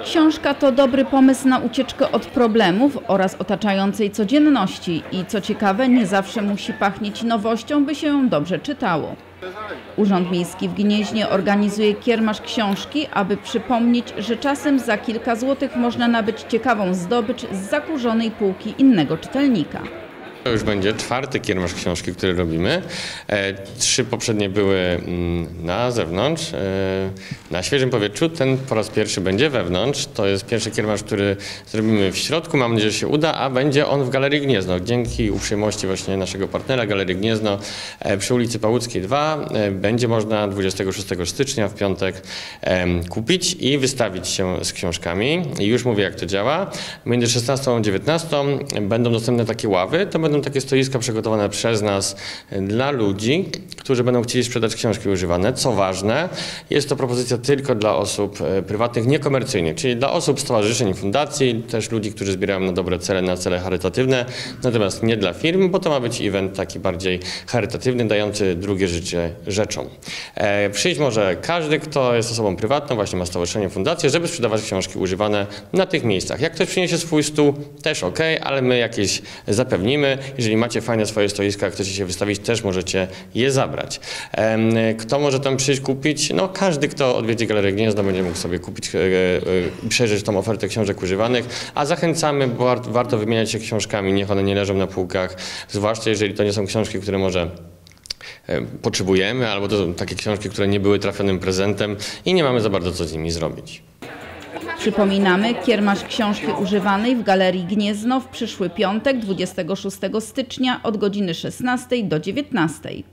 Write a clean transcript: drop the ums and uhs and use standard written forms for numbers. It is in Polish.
Książka to dobry pomysł na ucieczkę od problemów oraz otaczającej codzienności i co ciekawe, nie zawsze musi pachnieć nowością, by się ją dobrze czytało. Urząd Miejski w Gnieźnie organizuje kiermasz książki, aby przypomnieć, że czasem za kilka złotych można nabyć ciekawą zdobycz z zakurzonej półki innego czytelnika. To już będzie czwarty kiermasz książki, który robimy. 3 poprzednie były na zewnątrz, na świeżym powietrzu. Ten po raz pierwszy będzie wewnątrz. To jest pierwszy kiermasz, który zrobimy w środku. Mam nadzieję, że się uda, a będzie on w Galerii Gniezno. Dzięki uprzejmości właśnie naszego partnera Galerii Gniezno przy ulicy Pałuckiej 2 będzie można 26 stycznia w piątek kupić i wystawić się z książkami. I już mówię, jak to działa. Między 16 a 19 będą dostępne takie ławy. To będą takie stoiska przygotowane przez nas dla ludzi, którzy będą chcieli sprzedać książki używane. Co ważne, jest to propozycja tylko dla osób prywatnych, niekomercyjnych, czyli dla osób, stowarzyszeń i fundacji, też ludzi, którzy zbierają na dobre cele, na cele charytatywne, natomiast nie dla firm, bo to ma być event taki bardziej charytatywny, dający drugie życie rzeczom. Przyjść może każdy, kto jest osobą prywatną, właśnie ma stowarzyszenie, fundację, żeby sprzedawać książki używane na tych miejscach. Jak ktoś przyniesie swój stół, też ok, ale my jakieś zapewnimy. Jeżeli macie fajne swoje stoiska, chcecie się wystawić, też możecie je zabrać. Kto może tam przyjść kupić? No każdy, kto odwiedzi Galerię Gniezno, będzie mógł sobie kupić i przejrzeć tą ofertę książek używanych, a zachęcamy, bo warto wymieniać się książkami, niech one nie leżą na półkach, zwłaszcza jeżeli to nie są książki, które może potrzebujemy, albo to są takie książki, które nie były trafionym prezentem i nie mamy za bardzo co z nimi zrobić. Przypominamy, kiermasz książki używanej w Galerii Gniezno w przyszły piątek, 26 stycznia od godziny 16 do 19.